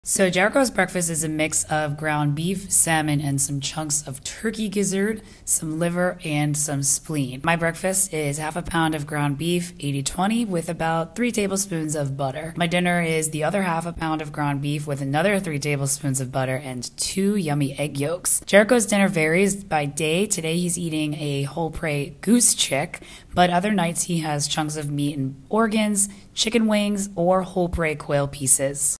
So Jericho's breakfast is a mix of ground beef, salmon, and some chunks of turkey gizzard, some liver, and some spleen. My breakfast is half a pound of ground beef, 80-20, with about 3 tablespoons of butter. My dinner is the other half a pound of ground beef with another 3 tablespoons of butter and 2 yummy egg yolks. Jericho's dinner varies by day. Today he's eating a whole prey goose chick, but other nights he has chunks of meat and organs, chicken wings, or whole prey quail pieces.